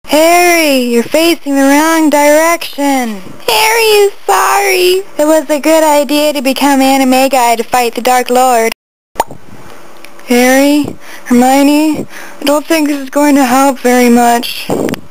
Harry, you're facing the wrong direction. Harry is sorry. It was a good idea to become Animagi to fight the Dark Lord. Harry, Hermione, I don't think this is going to help very much.